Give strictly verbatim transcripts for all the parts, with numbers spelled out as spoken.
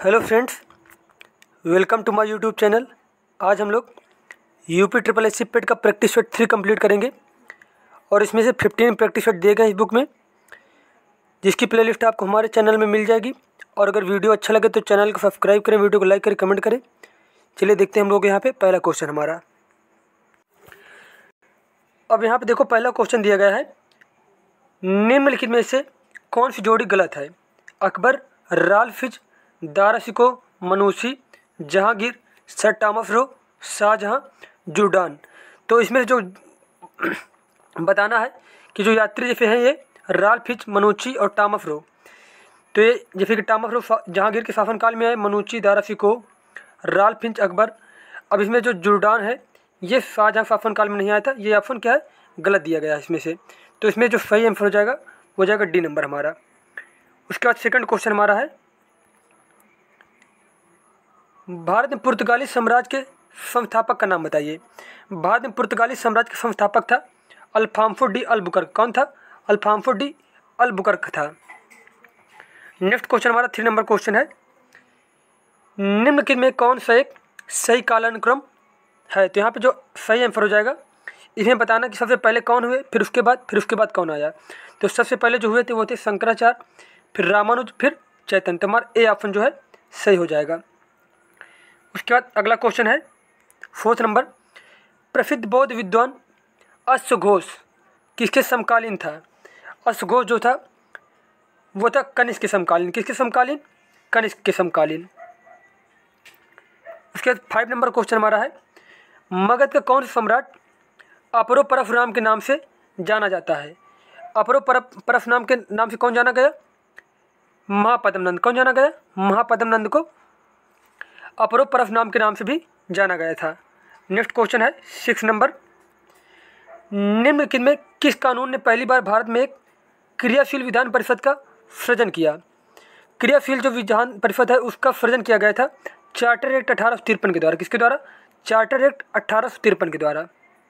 Hello friends, welcome to my YouTube channel. आज हम लोग UP triple S C PET का प्रैक्टिस सेट थ्री कंप्लीट करेंगे और इसमें से फिफ्टीन प्रैक्टिस सेट दिए गए इस बुक में, जिसकी प्लेलिस्ट आपको हमारे चैनल में मिल जाएगी। और अगर वीडियो अच्छा लगे तो चैनल को सब्सक्राइब करें, वीडियो को लाइक करें, कमेंट करें। चलिए देखते हैं हम लोग यहाँ पे पहला क्वेश्चन हमारा। अब यहाँ पे देखो, पहला क्वेश्चन दिया गया है, निम्नलिखित में से कौन सी जोड़ी गलत है? Akbar, Ralph Fitch, Dara Shikoh, Manucci, Jahangir, sir Thomas Roe, Shah Jahan, Jourdain. तो इसमें जो बताना है कि जो यात्री जैसे हैं ये राल्फिज, मनुची और टॉमस रो। तो ये जैसे कि टॉमस रो जहांगीर के शासनकाल में आए, मनुची दाराशिको, राल्फिज अकबर। अब इसमें जो जुर्डान है ये शाहजहां शासनकाल में नहीं आया था। ये ऑप्शन क्या है? गलत दिया गया है इसमें से। तो इसमें जो सही आंसर हो जाएगा वो हो जाएगा डी नंबर हमारा। उसके बाद सेकंड क्वेश्चन हमारा है, भारत में पुर्तगाली साम्राज्य के संस्थापक का नाम बताइए। भारत में पुर्तगाली साम्राज्य का संस्थापक था अल्फांसो डी अल्बुकर्क। कौन था? अल्फांसो डी अल्बुकर्क था। नेक्स्ट क्वेश्चन हमारा थ्री नंबर क्वेश्चन है, निम्नलिखित में कौन सा एक सही कालानुक्रम है? तो यहाँ पे जो सही आंसर हो जाएगा, इसमें बताना कि सबसे पहले कौन हुए, फिर उसके बाद फिर उसके बाद कौन आया। तो सबसे पहले जो हुए थे वो थे शंकराचार्य, फिर रामानुज, फिर चैतन्य। तो हमारा ए ऑप्शन जो है सही हो जाएगा। उसके बाद अगला क्वेश्चन है फोर्थ नंबर, प्रसिद्ध बौद्ध विद्वान अश्वघोष किसके समकालीन था? अश्वघोष जो था वो था कनिष्क के समकालीन। किसके समकालीन? कनिष्क के समकालीन। उसके बाद फाइव नंबर क्वेश्चन हमारा है, मगध का कौन सा सम्राट अपरो परशुराम के नाम से जाना जाता है? अपरो परशुराम के नाम से कौन जाना गया? महापद्मनंद। कौन जाना गया? महापद्मनंद को अपरो परशुराम के नाम से भी जाना गया था। नेक्स्ट क्वेश्चन है सिक्स नंबर, निम्नलिखित में किस कानून ने पहली बार भारत में एक क्रियाशील विधान परिषद का सृजन किया? क्रियाशील जो विधान परिषद है उसका सृजन किया गया था चार्टर एक्ट अठारह सौ तिरपन के द्वारा। किसके द्वारा? चार्टर एक्ट अठारह सौ तिरपन के द्वारा।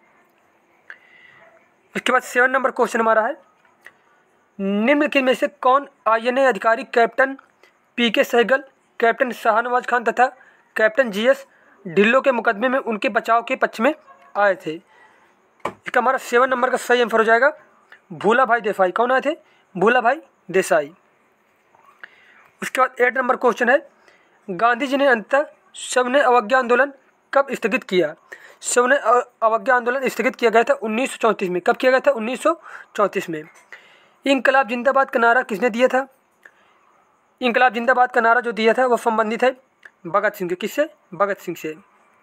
उसके बाद सेवन नंबर क्वेश्चन हमारा है, निम्नलिखित में से कौन आईएनए अधिकारी कैप्टन पी के सहगल, कैप्टन शाहनवाज खान तथा कैप्टन जी एस ढिल्लो के मुकदमे में उनके बचाव के पक्ष में आए थे? इसका हमारा सेवन नंबर का सही आंसर हो जाएगा भूला भाई देसाई। कौन आए थे? भूला भाई देसाई। उसके बाद एट नंबर क्वेश्चन है, गांधी जी ने अंततः सविनय अवज्ञा आंदोलन कब स्थगित किया? सविनय अवज्ञा आंदोलन स्थगित किया गया था उन्नीस सौ चौंतीस में। कब किया गया था? उन्नीस सौ चौंतीस में। इंकलाब जिंदाबाद का नारा किसने दिया था? इंकलाब जिंदाबाद का नारा जो दिया था वह संबंधित है भगत सिंह के। किससे? भगत सिंह से।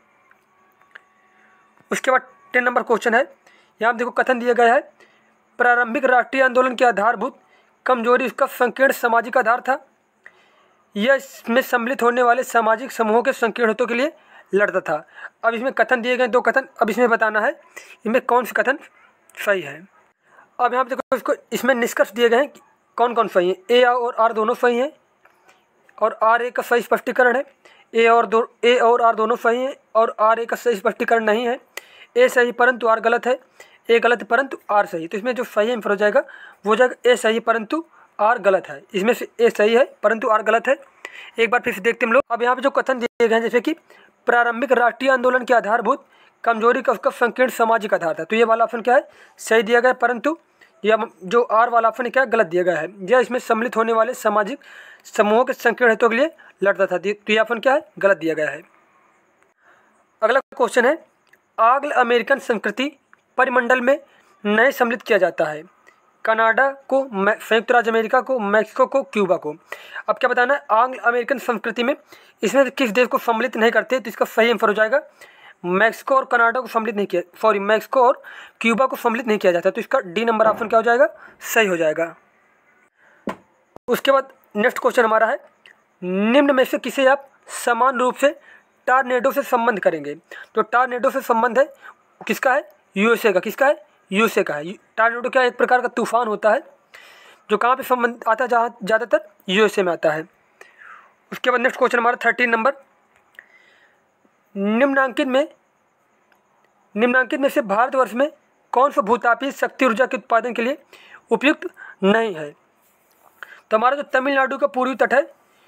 उसके बाद टेन नंबर क्वेश्चन है, यहाँ देखो कथन दिया गया है, प्रारंभिक राष्ट्रीय आंदोलन की आधारभूत कमजोरी उसका संकीर्ण सामाजिक आधार था। यह इसमें सम्मिलित होने वाले सामाजिक समूहों के संकीर्ण हितों के लिए लड़ता था। अब इसमें कथन दिए गए दो कथन, अब इसमें बताना है इनमें कौन सा कथन सही है। अब यहाँ पे देखो इसको इसमें निष्कर्ष दिए गए हैं कौन कौन सही है। ए और आर दोनों सही हैं और आर ए का सही स्पष्टीकरण है। ए और दो ए और आर दोनों सही हैं और आर ए का सही स्पष्टीकरण नहीं है। ए सही परंतु आर गलत है, ए गलत परंतु आर सही। तो इसमें जो सही आंसर हो जाएगा वो हो जाएगा ए सही परंतु आर गलत है। इसमें से ए सही है परंतु आर गलत है। एक बार फिर से देखते हम लोग। अब यहाँ पे जो कथन दिए गए हैं, जैसे कि प्रारंभिक राष्ट्रीय आंदोलन के आधारभूत कमजोरी का उसका संकीर्ण सामाजिक आधार था। तो ये वाला ऑप्शन क्या है? सही दिया गया, परंतु यह जो आर वाला ऑप्शन क्या गलत दिया गया है। यह इसमें सम्मिलित होने वाले सामाजिक समूहों के संकीर्ण हितों के लिए लड़ता था। तो यह ऑप्शन क्या है? गलत दिया गया है। अगला क्वेश्चन है, आंग्ल अमेरिकन संस्कृति परिमंडल में नए सम्मिलित किया जाता है? कनाडा को, संयुक्त राज्य अमेरिका को, मैक्सिको को, क्यूबा को। अब क्या बताना है? आंग्ल अमेरिकन संस्कृति में इसमें किस देश को सम्मिलित नहीं करते? तो इसका सही आंसर हो जाएगा मैक्सिको और कनाडा को सम्मिलित नहीं किया, सॉरी मैक्सिको और क्यूबा को सम्मिलित नहीं किया जाता। तो इसका डी नंबर ऑप्शन क्या हो जाएगा? सही हो जाएगा। उसके बाद नेक्स्ट क्वेश्चन हमारा है, निम्न में से किसे आप समान रूप से टॉर्नेडो से संबंध करेंगे? तो टॉर्नेडो से संबंध है किसका है? यूएसए का। किसका है? यूएसए का है। टॉर्नेडो क्या एक प्रकार का तूफान होता है जो कहाँ पे संबंध आता है? जहाँ ज़्यादातर यूएसए में आता है। उसके बाद नेक्स्ट क्वेश्चन हमारा थर्टीन नंबर, निम्नांकित में निम्नांकित में से भारतवर्ष में कौन सा भूतापीय शक्ति ऊर्जा के उत्पादन के लिए उपयुक्त नहीं है? तो हमारा जो तमिलनाडु का पूर्वी तट है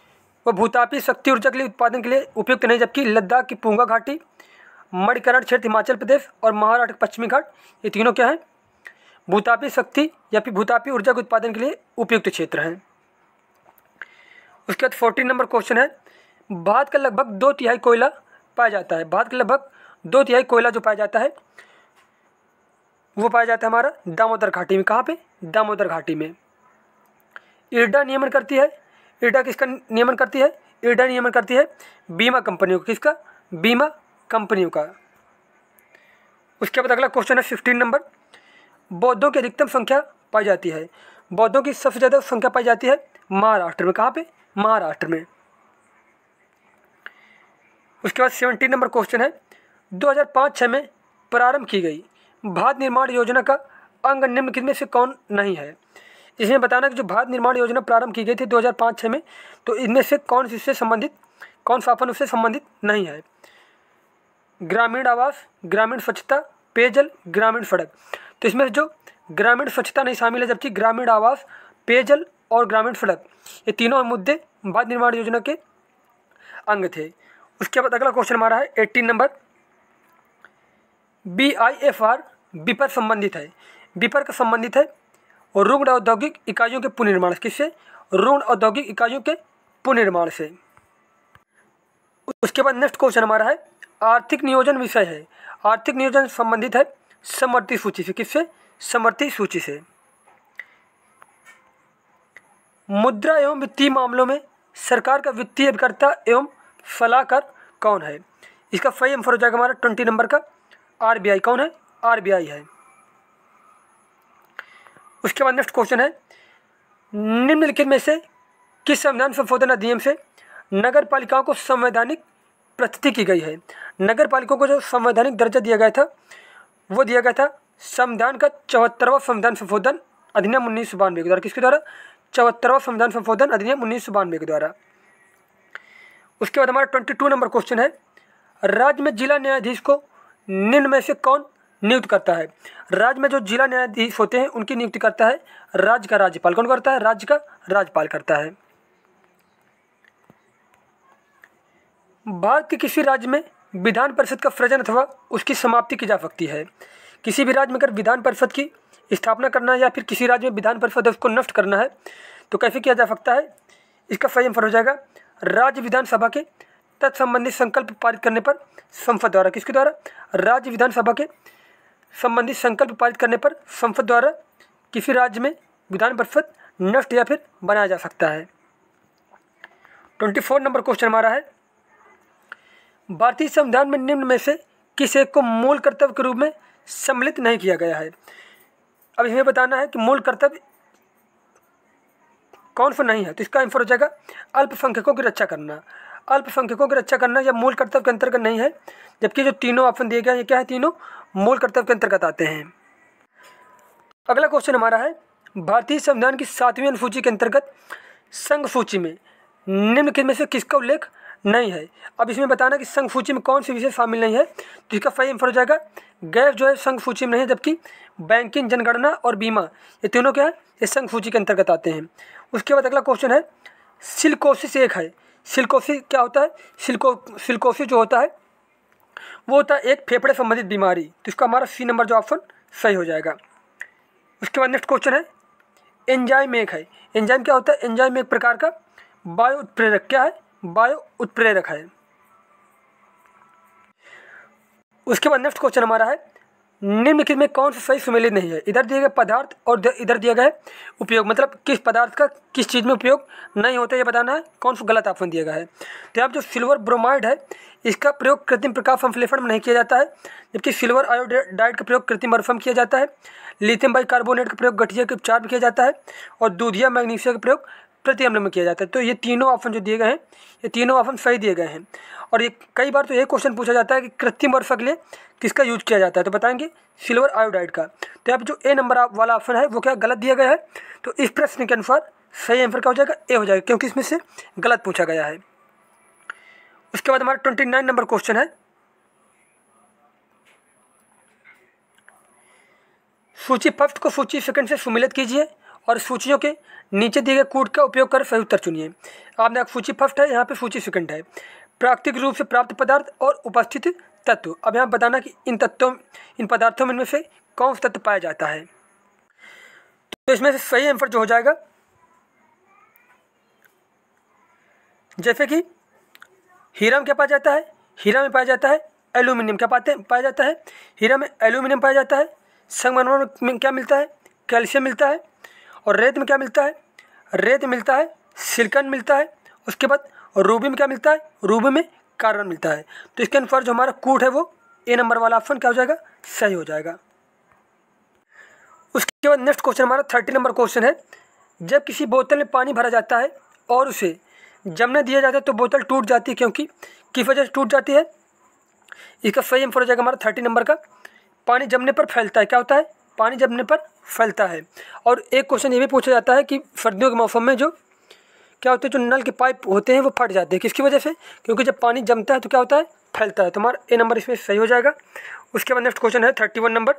वह भूतापी शक्ति ऊर्जा के लिए उत्पादन के लिए उपयुक्त नहीं, जबकि लद्दाख की पूंगा घाटी, मणिकरण क्षेत्र हिमाचल प्रदेश और महाराष्ट्र पश्चिमी घाट, ये तीनों क्या हैं, भूतापी शक्ति या फिर भूतापी ऊर्जा के उत्पादन के लिए उपयुक्त क्षेत्र हैं। उसके बाद फोर्टीन नंबर क्वेश्चन है, भारत का लगभग दो तिहाई कोयला पाया जाता है। भारत का लगभग दो तिहाई कोयला जो पाया जाता है वो पाया जाता है हमारा दामोदर घाटी में। कहाँ पे? दामोदर घाटी में। इरडा नियमन करती है, इरडा किसका नियमन करती है? इरडा नियमन करती है बीमा कंपनियों का। किसका? बीमा कंपनियों का। उसके बाद अगला क्वेश्चन है फिफ्टीन नंबर, बौद्धों की अधिकतम संख्या पाई जाती है। बौद्धों की सबसे ज़्यादा संख्या पाई जाती है महाराष्ट्र में। कहाँ पे? महाराष्ट्र में। उसके बाद सेवनटीन नंबर क्वेश्चन है, दो हज़ार पाँच छः में प्रारंभ की गई भारत निर्माण योजना का अंग निम्नलिखित में से कौन नहीं है। इसमें बताना कि जो भारत निर्माण योजना प्रारंभ की गई थी दो हज़ार पाँच छः में, तो इनमें से कौन सी इससे संबंधित, कौन सा अपन उससे संबंधित नहीं है। ग्रामीण आवास, ग्रामीण स्वच्छता, पेयजल, ग्रामीण सड़क। तो इसमें जो ग्रामीण स्वच्छता नहीं शामिल है, जबकि ग्रामीण आवास, पेयजल और ग्रामीण सड़क ये तीनों मुद्दे भारत निर्माण योजना के अंग थे। उसके बाद अगला क्वेश्चन हमारा है eighteen number, B I F R विपर संबंधित है। विपर का संबंधित है और रुग्ण औद्योगिक इकाइयों के पुनर्निर्माण। किससे? रुग्ण औद्योगिक इकाइयों के पुनर्निर्माण से। उसके बाद नेक्स्ट क्वेश्चन हमारा है आर्थिक नियोजन विषय है। आर्थिक नियोजन संबंधित है समवर्ती सूची से। किससे? समवर्ती सूची से। मुद्रा एवं वित्तीय मामलों में सरकार का वित्तीय अभिकर्ता एवं सलाहकार कौन है? इसका सही आंसर हो जाएगा हमारा ट्वेंटी नंबर का आर बी आई। कौन है? आर बी आई है। उसके बाद नेक्स्ट क्वेश्चन है, निम्नलिखित में से किस संविधान संशोधन अधिनियम से नगर पालिकाओं को संवैधानिक प्रतिष्ठा की गई है? नगर पालिकाओं को जो संवैधानिक दर्जा दिया गया था वो दिया गया था संविधान का चौहत्तरवां संविधान संशोधन अधिनियम उन्नीस सौ बानवे के द्वारा। किसके द्वारा? चौहत्तरवां संविधान संशोधन अधिनियम उन्नीस सौ बानवे के द्वारा। उसके बाद हमारा ट्वेंटी टू नंबर क्वेश्चन है, राज्य में जिला न्यायाधीश को निम्न में से कौन नियुक्त करता है? राज्य में जो जिला न्यायाधीश होते हैं उनकी नियुक्ति करता है राज्य का राज्यपाल। कौन करता है? राज्य का राज्यपाल करता है। भारत के किसी राज्य में विधान परिषद का सृजन अथवा उसकी समाप्ति की जा सकती है। किसी भी राज्य में अगर विधान परिषद की स्थापना करना है या फिर किसी राज्य में विधान परिषद उसको नष्ट करना है तो कैसे किया जा सकता है? इसका सही आंसर हो जाएगा राज्य विधानसभा के तत्संबंधित संकल्प पारित करने पर संसद द्वारा। किसके द्वारा? राज्य विधानसभा के संबंधित संकल्प पारित करने पर संसद द्वारा किसी राज्य में विधान परिषद नष्ट या फिर बनाया जा सकता है। ट्वेंटी फोर नंबर क्वेश्चन हमारा है, भारतीय संविधान में निम्न में से किस एक को मूल कर्तव्य के रूप में सम्मिलित नहीं किया गया है? अब इसमें बताना है कि मूल कर्तव्य कौन सा नहीं है। तो इसका आंसर हो जाएगा अल्पसंख्यकों की रक्षा करना। अल्पसंख्यकों की रक्षा करना या मूल कर्तव्य के अंतर्गत नहीं है, जबकि जो तीनों ऑप्शन दिए गए हैं क्या है? तीनों मूल कर्तव्य के अंतर्गत आते हैं। अगला क्वेश्चन हमारा है, भारतीय संविधान की सातवीं अनुसूची के अंतर्गत संघ सूची में निम्नलिखित में से किसका उल्लेख नहीं है? अब इसमें बताना कि संघ सूची में कौन सी विषय शामिल नहीं है। तो इसका सही आंसर हो जाएगा गैस जो है संघ सूची में नहीं है, जबकि बैंकिंग, जनगणना और बीमा ये तीनों क्या है? ये संघ सूची के अंतर्गत आते हैं। उसके बाद अगला क्वेश्चन है, सिलिकोसिस एक है। सिलिकोसिस क्या होता है? सिलिको सिलिकोसिस जो होता है वो होता है एक फेफड़े संबंधित बीमारी। तो इसका हमारा सी नंबर जो ऑप्शन सही हो जाएगा। उसके बाद नेक्स्ट क्वेश्चन है, एंजाइम एक है। एंजाइम क्या होता है? एंजाइम एक प्रकार का बायो उत्प्रेरक। क्या है? बायो उत्प्रेरक है। उसके बाद नेक्स्ट क्वेश्चन हमारा है, निम्नलिखित में कौन सा सही सुमेलित नहीं है? इधर दिए गए पदार्थ और इधर दिया गया है उपयोग, मतलब किस पदार्थ का किस चीज़ में उपयोग नहीं होता ये बताना है। कौन सा गलत ऑप्शन दिया गया है? तो यहाँ जो सिल्वर ब्रोमाइड है इसका प्रयोग कृत्रिम प्रकाश संश्लेषण में नहीं किया जाता है, जबकि सिल्वर आयोडाइड का प्रयोग कृत्रिम बर्फ में किया जाता है। लिथियम बाइकार्बोनेट का प्रयोग गठिया के उपचार में किया जाता है और दूधिया मैग्नीशिया का प्रयोग प्रति अम्ल में किया जाता है। तो ये तीनों ऑप्शन जो दिए गए हैं ये तीनों ऑप्शन सही दिए गए हैं। और ये कई बार तो ये क्वेश्चन पूछा जाता है कि कृत्रिम बर्फ के लिए किसका यूज किया जाता है? तो बताएंगे सिल्वर आयोडाइड का। तो यहाँ जो ए नंबर वाला ऑप्शन है वो क्या गलत दिया गया है? तो इस प्रश्न के अनुसार सही आंसर क्या हो जाएगा? ए हो जाएगा, क्योंकि इसमें से गलत पूछा गया है। उसके बाद हमारा ट्वेंटी नाइन नंबर क्वेश्चन है, सूची फर्स्ट को सूची सेकंड से सुमिलित कीजिए और सूचियों के नीचे दिए गए कूट का उपयोग कर सही उत्तर चुनिए। आपने एक सूची फर्स्ट है, यहाँ पे सूची सेकंड है। प्राकृतिक रूप से प्राप्त पदार्थ और उपस्थित तत्व। अब यहाँ बताना कि इन तत्वों इन पदार्थों में इनमें से कौन सा तत्व पाया जाता है। तो इसमें से सही आंसर जो हो जाएगा, जैसे कि हीरा में क्या पाया जाता है, हीरा में पाया जाता है एल्यूमिनियम। क्या पाते पाया जाता है, हीरा में एल्यूमिनियम पाया जाता है। संगमरमर में क्या मिलता है, कैल्शियम मिलता है। और रेत में क्या मिलता है, रेत मिलता है सिलिकॉन मिलता है। उसके बाद रूबी में क्या मिलता है, रूबी में कार्बन मिलता है। तो इसके अनुसार जो हमारा कूट है वो ए नंबर वाला ऑप्शन क्या हो जाएगा, सही हो जाएगा। उसके बाद नेक्स्ट क्वेश्चन हमारा थर्टी नंबर क्वेश्चन है। जब किसी बोतल में पानी भरा जाता है और उसे जमने दिया जाता है तो बोतल टूट जाती है, क्योंकि किस वजह से टूट जाती है। इसका सही आंसर हो जाएगा हमारा थर्टी नंबर का, पानी जमने पर फैलता है। क्या होता है, पानी जमने पर फैलता है। और एक क्वेश्चन ये भी पूछा जाता है कि सर्दियों के मौसम में जो क्या होते हैं, जो नल के पाइप होते हैं वो फट जाते हैं, किसकी वजह से, क्योंकि जब पानी जमता है तो क्या होता है, फैलता है। तो हमारा ए नंबर इसमें सही हो जाएगा। उसके बाद नेक्स्ट क्वेश्चन है थर्टी वन नंबर।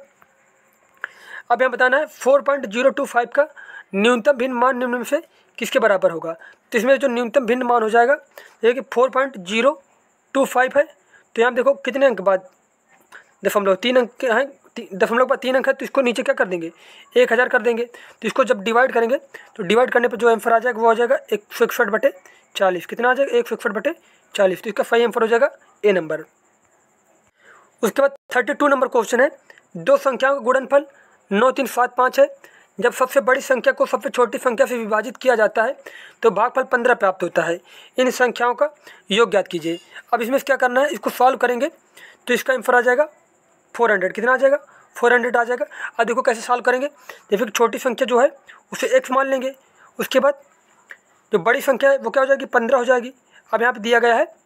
अब यहाँ बताना है four point zero two five का न्यूनतम भिन्न मान निम्न में से किसके बराबर होगा। तो इसमें जो न्यूनतम भिन्न मान हो जाएगा, ये कि four point zero two five है। तो यहाँ देखो कितने अंक बाद दशमलव तीन अंक हैं, दशमलव बाद तीन अंक है, तो इसको नीचे क्या कर देंगे, एक हज़ार कर देंगे। तो इसको जब डिवाइड करेंगे तो डिवाइड करने पर जो आंसर आ जाएगा वो आ जाएगा एक सौ इकसठ बटे चालीस। कितना आ जाएगा, एक सौ इकसठ बटे चालीस। तो इसका सही आंसर हो जाएगा ए नंबर। उसके बाद थर्टी टू नंबर क्वेश्चन है। दो संख्याओं का गुणनफल नौ तीन सात पाँच है। जब सबसे बड़ी संख्या को सबसे छोटी संख्या से विभाजित किया जाता है तो भागफल पंद्रह प्राप्त होता है। इन संख्याओं का योग ज्ञात कीजिए। अब इसमें क्या करना है, इसको सॉल्व करेंगे तो इसका आंसर आ जाएगा फोर हंड्रेड। कितना आ जाएगा, फोर हंड्रेड आ जाएगा। अब देखो कैसे सॉल्व करेंगे, जैसे कि छोटी संख्या जो है उसे एक्स मान लेंगे। उसके बाद जो बड़ी संख्या है वो क्या हो जाएगी, पंद्रह हो जाएगी। अब यहाँ पर दिया गया है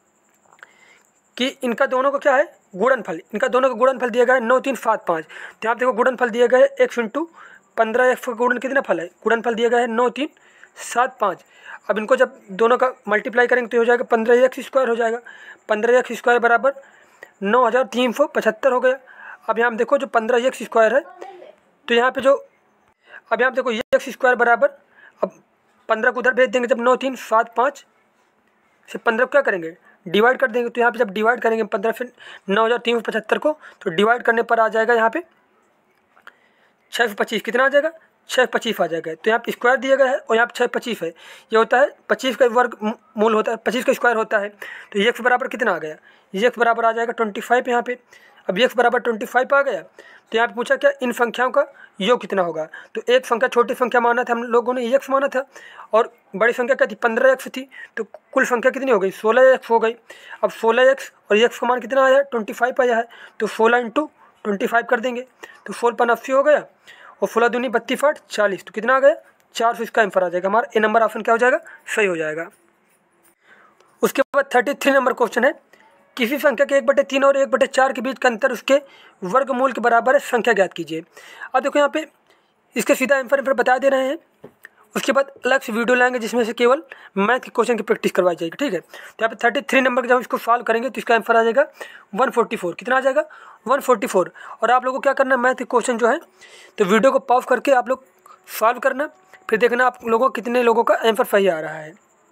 कि इनका दोनों का क्या है, गुणनफल। इनका दोनों का गुणनफल दिया गया है नौ तीन सात पाँच। तो यहाँ देखो गुणनफल दिया गया है एक्स इंटू पंद्रह। एक्स का गुणन कितना फल है, गुणनफल दिया गया है नौ तीन सात पाँच। अब इनको जब दोनों का मल्टीप्लाई करेंगे तो हो जाएगा पंद्रह एक्स स्क्वायर हो जाएगा। पंद्रह एक्स स्क्वायर बराबर नौ हज़ार तीन सौ पचहत्तर हो गया। अब यहाँ देखो जो पंद्रह एक्स स्क्वायर है तो यहाँ पे जो अब यहाँ देखो एक्स स्क्वायर बराबर, अब पंद्रह को उधर भेज देंगे, जब नौ तीन सात पाँच से पंद्रह को क्या करेंगे, डिवाइड कर देंगे। तो यहाँ पे जब डिवाइड करेंगे पंद्रह से नौ हज़ार तीन सौ पचहत्तर को, तो डिवाइड करने पर आ जाएगा यहाँ पे छः सौ पच्चीस। कितना आ जाएगा, छः सौ पच्चीस आ जाएगा। तो यहाँ पे स्क्वायर दिया गया है और यहाँ पे छः सौ पच्चीस है। ये होता है पच्चीस का वर्ग मूल होता है, पच्चीस का स्क्वायर होता है। तो ये एक्स बराबर कितना आ गया, ये एक्स बराबर आ जाएगा ट्वेंटी फाइव यहाँ पे। अब एक्स बराबर ट्वेंटी फाइव आ गया। तो यहाँ पे पूछा क्या, इन संख्याओं का योग कितना होगा। तो एक संख्या छोटी संख्या माना था हम लोगों ने, एक्स माना था, और बड़ी संख्या क्या थी, पंद्रह एक्स थी। तो कुल संख्या कितनी हो गई, सोलह एक्स हो गई। अब सोलह एक्स और एक्स का मान कितना आया है, ट्वेंटी फाइव आया है। तो सोलह इंटू ट्वेंटी फाइव कर देंगे तो सोलह पर अस्सी हो गया, और सोलह दूनी बत्तीस आठ चालीस। तो कितना आ गया, चार सौ। इसका आंसर आ जाएगा हमारा ए नंबर ऑप्शन क्या हो जाएगा, सही हो जाएगा। उसके बाद थर्टी थ्री नंबर क्वेश्चन है। किसी संख्या के एक बटे तीन और एक बटे चार के बीच का अंतर उसके वर्गमूल के बराबर है, संख्या ज्ञात कीजिए। अब देखो यहाँ पे इसके सीधा आंसर पर बता दे रहे हैं। उसके बाद अलग से वीडियो लाएंगे जिसमें से केवल मैथ के क्वेश्चन की प्रैक्टिस करवाई जाएगी, ठीक है। तो यहाँ पे थर्टी थ्री नंबर का जब इसको सॉल्व करेंगे तो इसका आंसर आ जाएगा वन फोर्टी फोर। कितना आ जाएगा, वन फोर्टी फोर। और आप लोगों को क्या करना है, मैथ के क्वेश्चन जो है तो वीडियो को पॉज करके आप लोग सॉल्व करना, फिर देखना आप लोगों को कितने लोगों का आंसर सही आ रहा है।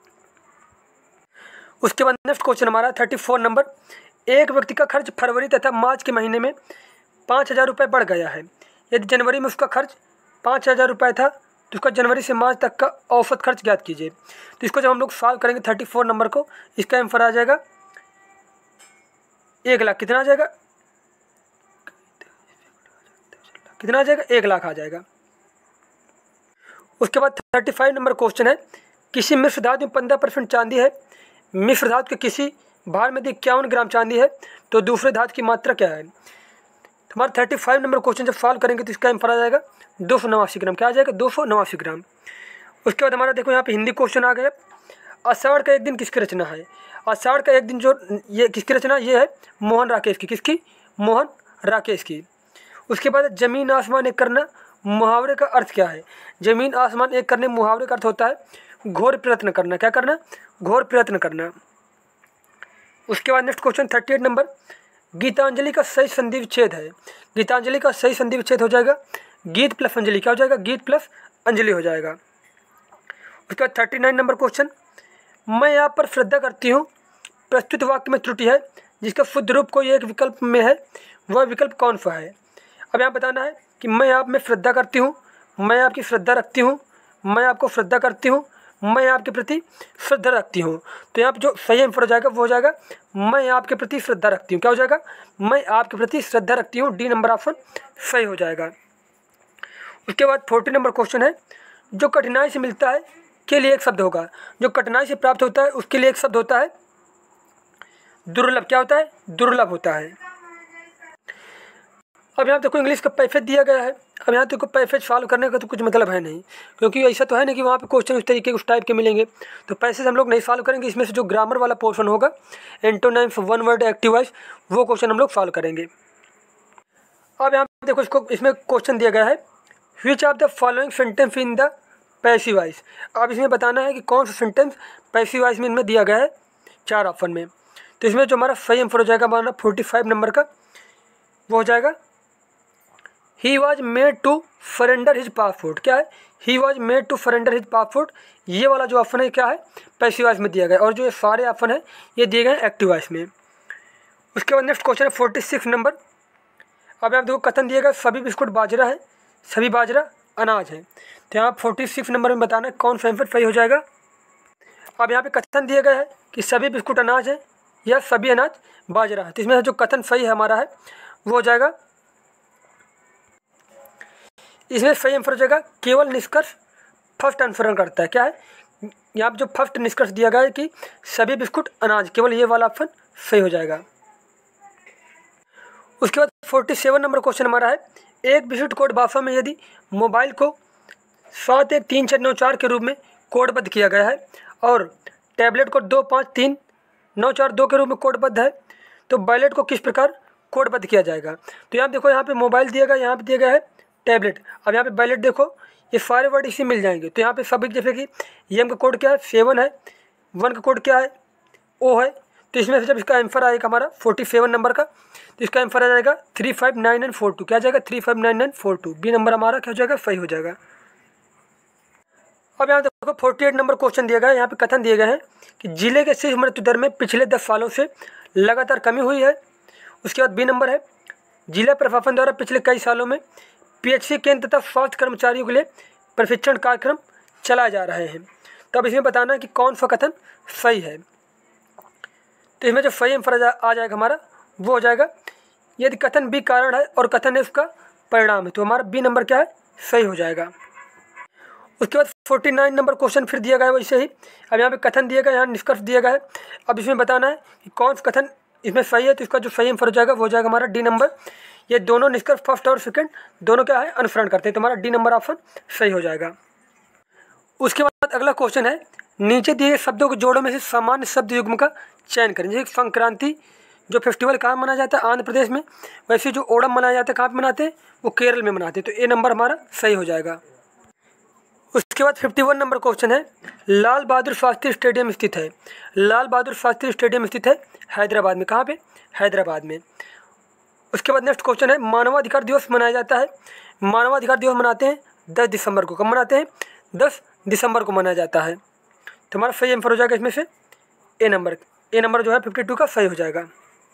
उसके बाद नेक्स्ट क्वेश्चन हमारा थर्टी फोर नंबर। एक व्यक्ति का खर्च फरवरी तथा मार्च के महीने में पाँच हज़ार रुपये बढ़ गया है। यदि जनवरी में उसका खर्च पाँच हज़ार रुपये था तो उसका जनवरी से मार्च तक का औसत खर्च ज्ञात कीजिए। तो इसको जब हम लोग सॉल्व करेंगे थर्टी फोर नंबर को, इसका आंसर आ जाएगा एक लाख। कितना आ जाएगा, कितना आ जाएगा, एक लाख आ जाएगा। उसके बाद थर्टी फाइव नंबर क्वेश्चन है। किसी मिश्र धातु में पंद्रह परसेंट चांदी है, मिश्र धातु के किसी भार में इक्यावन ग्राम चांदी है, तो दूसरे धातु की मात्रा क्या है। हमारा थर्टी फाइव नंबर क्वेश्चन जब सॉल्व करेंगे तो इसका आंसर आ जाएगा दो सौ नवासी ग्राम। क्या आ जाएगा, दो सौ नवासी ग्राम। उसके बाद हमारा देखो यहाँ पे हिंदी क्वेश्चन आ गया। आषाढ़ का एक दिन किसकी रचना है। आषाढ़ का एक दिन जो ये किसकी रचना, ये है मोहन राकेश की। किसकी, मोहन राकेश की। उसके बाद जमीन आसमान एक करना मुहावरे का अर्थ क्या है। जमीन आसमान एक करने मुहावरे का अर्थ होता है घोर प्रयत्न करना। क्या करना, घोर प्रयत्न करना। उसके बाद next question thirty eight number. Gitanjali का सही संधि विच्छेद है। गीतांजलि का सही संधि विच्छेद हो जाएगा गीत प्लस अंजलि। क्या हो जाएगा, गीत प्लस अंजलि हो जाएगा। उसके बाद थर्टी नाइन नंबर क्वेश्चन, मैं आप पर श्रद्धा करती हूँ प्रस्तुत वाक्य में त्रुटि है जिसका शुद्ध रूप कोई एक विकल्प में है, वह विकल्प कौन सा है। अब यहाँ बताना है कि मैं आप में श्रद्धा करती हूँ, मैं आपकी श्रद्धा रखती हूँ, मैं आपको श्रद्धा करती हूँ, मैं आपके प्रति श्रद्धा रखती हूँ। तो यहाँ पर जो सही आंसर हो जाएगा वो हो जाएगा मैं आपके प्रति श्रद्धा रखती हूँ। क्या हो जाएगा, मैं आपके प्रति श्रद्धा रखती हूँ। डी नंबर ऑप्शन सही हो जाएगा। उसके बाद फोर्टी नंबर क्वेश्चन है, जो कठिनाई से मिलता है के लिए एक शब्द होगा, जो कठिनाई से प्राप्त होता है उसके लिए एक शब्द होता है दुर्लभ। क्या होता है, दुर्लभ होता है। अब यहाँ देखो इंग्लिश का पैसेज दिया गया है। अब यहाँ देखो पैसेज सॉल्व करने का तो कुछ मतलब है नहीं, क्योंकि ऐसा तो है नहीं कि वहाँ पे क्वेश्चन उस तरीके उस टाइप के मिलेंगे, तो पैसेज हम लोग नहीं सॉल्व करेंगे। इसमें से जो ग्रामर वाला पोर्शन होगा, antonyms, one word, active voice, वो क्वेश्चन हम लोग सॉल्व करेंगे। अब यहाँ देखो इसको इसमें क्वेश्चन दिया गया है, which of the following sentence in the passive voice. अब इसमें बताना है कि कौन सा सेंटेंस पैसिव वॉइस में इनमें दिया गया है चार ऑप्शन में। तो इसमें जो हमारा सही आंसर हो जाएगा हमारा फोर्टी फाइव नंबर का, वो हो जाएगा he was made to surrender his passport. क्या है, he was made to surrender his passport. ये वाला जो ऑप्शन है क्या है, पैसिव वॉइस में दिया गया है, और जो ये सारे ऑप्शन है ये दिए गए एक्टिव वॉइस में। उसके बाद नेक्स्ट क्वेश्चन है फोर्टी सिक्स नंबर। अब यहाँ देखो कथन दिया गया सभी बिस्कुट बाजरा है, सभी बाजरा अनाज है। तो यहाँ फोर्टी सिक्स नंबर में बताना है कौन सा आंसर सही हो जाएगा। अब यहाँ पे कथन दिया गया है कि सभी बिस्कुट अनाज है या सभी अनाज बाजरा है। तो इसमें जो कथन सही है हमारा है वो हो जाएगा, इसमें सही आंसर हो जाएगा केवल निष्कर्ष फर्स्ट अनुसरण करता है। क्या है, यहाँ पे जो फर्स्ट निष्कर्ष दिया गया है कि सभी बिस्कुट अनाज, केवल ये वाला ऑप्शन सही हो जाएगा। उसके बाद फोर्टी सेवन नंबर क्वेश्चन हमारा है, एक विशिष्ट कोड भाषा में यदि मोबाइल को सात एक तीन छः नौ चार के रूप में कोडबद्ध किया गया है और टैबलेट को दो पाँच तीन नौ चार दो के रूप में कोडबद्ध है, तो बैलेट को किस प्रकार कोडबद्ध किया जाएगा। तो यहाँ देखो यहाँ पे मोबाइल दिया गया, यहाँ पे दिया गया है टैबलेट। अब यहाँ पे बैलेट देखो, ये सारे वर्ड इसी मिल जाएंगे। तो यहाँ पे सभी जैसे कि एम का कोड क्या है सेवन है, वन का कोड क्या है ओ है। तो इसमें से जब इसका आंसर आएगा हमारा फोर्टी सेवन नंबर का, तो इसका आंसर आ जाएगा three five nine nine four two. क्या जाएगा, three five nine nine four two. B number हमारा क्या हो जाएगा, सही हो जाएगा। अब यहाँ देखो फोर्टी एट नंबर क्वेश्चन दिया गया है। यहाँ पे कथन दिए गए हैं कि जिले के शिशु मृत्यु दर में पिछले दस सालों से लगातार कमी हुई है। उसके बाद बी नंबर है, जिला प्रशासन द्वारा पिछले कई सालों में पीएचसी केंद्र तथा स्वास्थ्य कर्मचारियों के लिए प्रशिक्षण कार्यक्रम चलाए जा रहे हैं। तो अब इसमें बताना है कि कौन सा कथन सही है। तो इसमें जो सही आंसर आ जाएगा हमारा वो हो जाएगा, यदि कथन बी कारण है और कथन है उसका परिणाम है, तो हमारा बी नंबर क्या है, सही हो जाएगा। उसके बाद फोर्टी नाइन नंबर क्वेश्चन फिर दिया गया है वैसे ही। अब यहाँ पे कथन दिया गया, यहाँ निष्कर्ष दिया गया है। अब इसमें बताना है कि कौन सा कथन इसमें सही है, तो इसका जो सही आंसर हो जाएगा वो हो जाएगा हमारा डी नंबर। ये दोनों निष्कर्ष फर्स्ट और सेकंड दोनों क्या है, अनुसरण करते हैं, तो हमारा डी नंबर ऑप्शन सही हो जाएगा। उसके बाद अगला क्वेश्चन है, नीचे दिए शब्दों के जोड़ों में से सामान्य शब्द युग्म का चयन करें। जैसे संक्रांति जो फेस्टिवल कहाँ मनाया जाता है, आंध्र प्रदेश में, वैसे जो ओणम मनाया जाता है कहाँ पे मनाते हैं, वो केरल में मनाते हैं। तो ए नंबर हमारा सही हो जाएगा। उसके बाद फिफ्टी वन नंबर क्वेश्चन है, लाल बहादुर शास्त्री स्टेडियम स्थित है। लाल बहादुर शास्त्री स्टेडियम स्थित है हैदराबाद में। कहाँ पे, हैदराबाद में। उसके बाद नेक्स्ट क्वेश्चन है, मानवाधिकार दिवस मनाया जाता है। मानवाधिकार दिवस मनाते हैं दस दिसंबर को। कब मनाते हैं, दस दिसंबर को मनाया जाता है। तो हमारा सही आंसर हो जाएगा इसमें से ए नंबर। ए नंबर जो है फिफ्टी टू का सही हो जाएगा।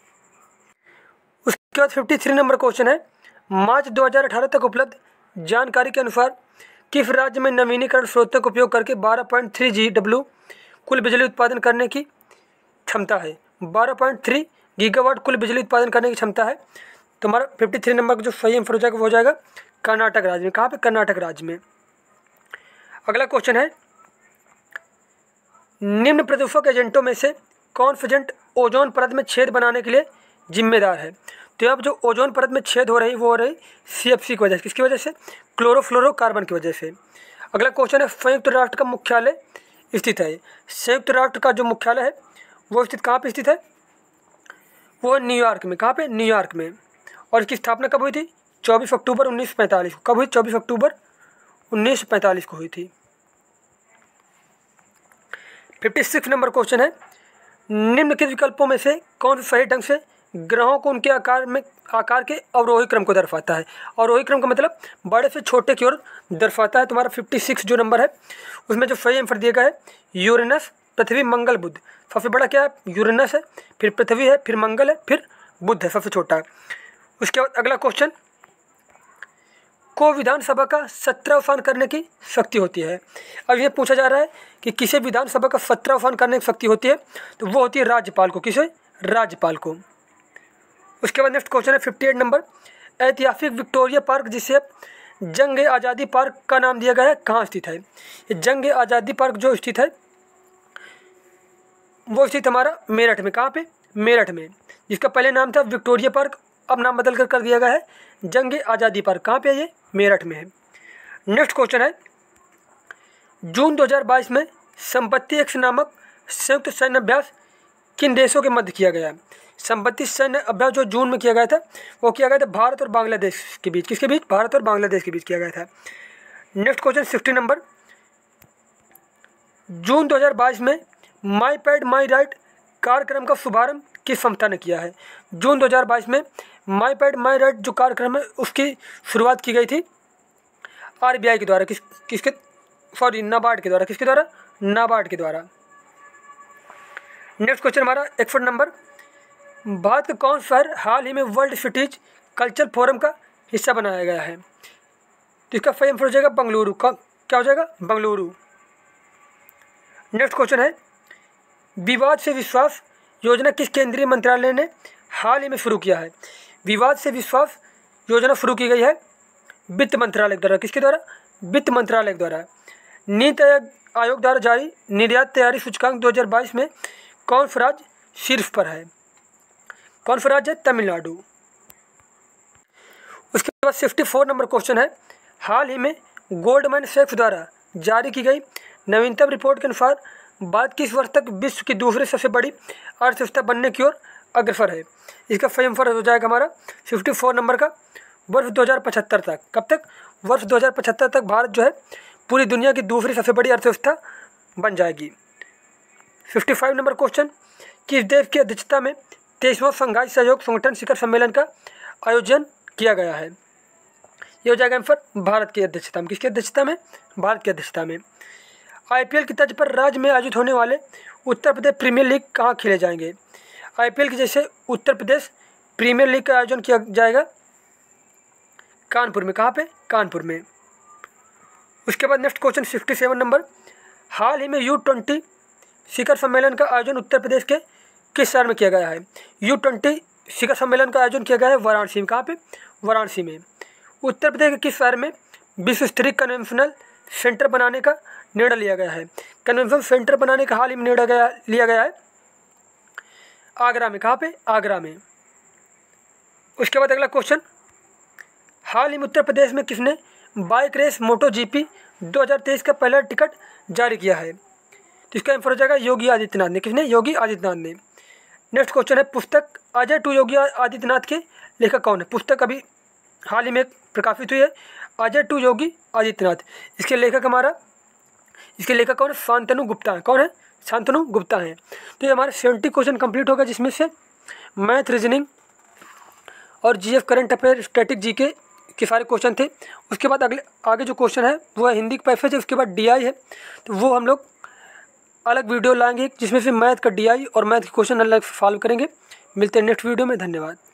उसके बाद फिफ्टी थ्री नंबर क्वेश्चन है, मार्च दो हज़ार अठारह तक उपलब्ध जानकारी के अनुसार किस राज्य में नवीनीकरण स्रोतों का उपयोग करके बारह पॉइंट थ्री जी डब्ल्यू कुल बिजली उत्पादन करने की क्षमता है। बारह पॉइंट थ्री गीगावाट कुल बिजली उत्पादन करने की क्षमता है। तो हमारा फिफ्टी थ्री नंबर का जो सही आंसर हो जाएगा वो हो जाएगा कर्नाटक राज्य में। कहाँ पे, कर्नाटक राज्य में। अगला क्वेश्चन है, निम्न प्रदूषक एजेंटों में से कौन सा एजेंट ओजोन परत में छेद बनाने के लिए जिम्मेदार है। तो अब जो ओजोन परत में छेद हो रही वो हो रही सी एफ सी की वजह से। किसकी वजह से, क्लोरोफ्लोरोकार्बन की वजह से। अगला क्वेश्चन है, संयुक्त राष्ट्र का मुख्यालय स्थित है। संयुक्त राष्ट्र का जो मुख्यालय है वो स्थित कहाँ पे स्थित है, वो न्यूयॉर्क में। कहाँ पे, न्यूयॉर्क में। और इसकी स्थापना कब हुई थी, चौबीस अक्टूबर उन्नीस सौ पैंतालीस को। कब हुई, चौबीस अक्टूबर उन्नीस सौ पैंतालीस को हुई थी। फिफ्टी सिक्स नंबर क्वेश्चन है, निम्नलिखित विकल्पों में से कौन सही ढंग से ग्रहों को उनके आकार में आकार के अवरोही क्रम को दर्शाता है। अवरोही क्रम का मतलब बड़े से छोटे की ओर दर्शाता है। तुम्हारा फिफ्टी सिक्स जो नंबर है उसमें जो सही आंसर दिया गया है यूरेनस, पृथ्वी, मंगल, बुध। सबसे बड़ा क्या है? यूरेनस है, फिर पृथ्वी है, फिर मंगल है, फिर बुध है सबसे छोटा। उसके बाद अगला क्वेश्चन, को विधानसभा का सत्रावसान करने की शक्ति होती है। अब ये पूछा जा रहा है कि किसे विधानसभा का सत्रावसान करने की शक्ति होती है, तो वो होती है राज्यपाल को। किसे? राज्यपाल को। उसके बाद नेक्स्ट क्वेश्चन है फिफ्टी एट नंबर, ऐतिहासिक विक्टोरिया पार्क जिसे जंग आज़ादी पार्क का नाम दिया गया है कहाँ स्थित है? ये जंग आज़ादी पार्क जो स्थित है वो स्थित हमारा मेरठ में। कहाँ पे? मेरठ में। जिसका पहले नाम था विक्टोरिया पार्क, अब नाम बदल कर कर दिया गया है जंग आज़ादी पार्क। कहाँ पे है ये? मेरठ में है। नेक्स्ट क्वेश्चन है, जून दो हज़ार बाईस में संपत्ति एक्स नामक संयुक्त सैन्य अभ्यास किन देशों के मध्य किया गया? संपत्ति सैन्य अभ्यास जो जून में किया गया था वो किया गया था भारत और बांग्लादेश के बीच। किसके बीच? भारत और बांग्लादेश के बीच किया गया था। नेक्स्ट क्वेश्चन सिक्सटी नंबर, जून दो हज़ार बाईस में माई पैड माई राइट कार्यक्रम का शुभारंभ किस संस्था ने किया है? जून दो हज़ार बाईस में माई पैड माई राइट जो कार्यक्रम है उसकी शुरुआत की गई थी आरबीआई के द्वारा। किस किसके सॉरी नाबार्ड के द्वारा। किसके द्वारा? नाबार्ड के द्वारा। नेक्स्ट क्वेश्चन हमारा इकसठ नंबर, भारत का कौन शहर हाल ही में वर्ल्ड सिटीज कल्चर फोरम का हिस्सा बनाया गया है? तो इसका सही आंसर हो जाएगा बंगलुरु का। क्या हो जाएगा? बंगलुरु। नेक्स्ट क्वेश्चन है, विवाद से विश्वास योजना किस केंद्रीय मंत्रालय ने हाल ही में शुरू किया है? विवाद से विश्वास योजना शुरू की गई है वित्त मंत्रालय द्वारा। किसके द्वारा? वित्त मंत्रालय द्वारा। नीति आयोग द्वारा जारी निर्यात तैयारी सूचकांक दो हज़ार बाईस में कौन सा राज्य शीर्ष पर है? कौन सा राज्य है? तमिलनाडु। उसके बाद फिफ्टी फोर नंबर क्वेश्चन है, हाल ही में गोल्डमैन सैक्स द्वारा जारी की गई नवीनतम रिपोर्ट के अनुसार भारत किस वर्ष तक विश्व की दूसरी सबसे बड़ी अर्थव्यवस्था बनने की ओर अग्रसर है? इसका सही आंसर हो जाएगा हमारा फिफ्टी फोर नंबर का वर्ष दो हज़ार पचहत्तर तक। कब तक? वर्ष दो हज़ार पचहत्तर तक भारत जो है पूरी दुनिया की दूसरी सबसे बड़ी अर्थव्यवस्था बन जाएगी। फिफ्टी फाइव नंबर क्वेश्चन, किस देश की अध्यक्षता में तेईसवां शंघाई सहयोग संगठन शिखर सम्मेलन का आयोजन किया गया है? ये हो जाएगा आंसर भारत की अध्यक्षता में। किसकी अध्यक्षता में? भारत की अध्यक्षता में। आईपीएल की तर्ज पर राज्य में आयोजित होने वाले उत्तर प्रदेश प्रीमियर लीग कहाँ खेले जाएंगे? आईपीएल की जैसे उत्तर प्रदेश प्रीमियर लीग का आयोजन किया जाएगा कानपुर में। कहाँ पे? कानपुर में। उसके बाद next question fifty seven number, हाल ही में यू ट्वेंटी शिखर सम्मेलन का आयोजन उत्तर प्रदेश के किस शहर में किया गया है? यू ट्वेंटी शिखर सम्मेलन का आयोजन किया गया है वाराणसी में। कहाँ पे? वाराणसी में। उत्तर प्रदेश के किस शहर में विश्व स्तरीय कन्वेंशनल सेंटर बनाने का निर्णय लिया गया है? कन्वेंशन सेंटर बनाने का हाल ही में निर्णय गया लिया गया है आगरा में। कहाँ पे? आगरा में। उसके बाद अगला क्वेश्चन, हाल ही में उत्तर प्रदेश में किसने बाइक रेस मोटो जीपी दो हज़ार तेईस का पहला टिकट जारी किया है? तो इसका आंसर हो जाएगा योगी आदित्यनाथ ने। किसने? योगी आदित्यनाथ ने। नेक्स्ट क्वेश्चन है, पुस्तक अजय टू योगी आदित्यनाथ के लेखक कौन है? पुस्तक अभी हाल ही में प्रकाशित हुई है अजय टू योगी आदित्यनाथ। इसके लेखक हमारा इसके लेखक कौन है? शांतनु गुप्ता है। कौन है? शांतनु गुप्ता है। तो ये हमारे सेवेंटी क्वेश्चन कंप्लीट होगा, जिसमें से मैथ, रीजनिंग और GF current affair, static GK के सारे क्वेश्चन थे। उसके बाद अगले आगे जो क्वेश्चन है वो है हिंदी का पैसेज है। उसके बाद डीआई है, तो वो हम लोग अलग वीडियो लाएंगे जिसमें से मैथ का डीआई और मैथ के क्वेश्चन अलग सॉल्व करेंगे। मिलते हैं नेक्स्ट वीडियो में। धन्यवाद।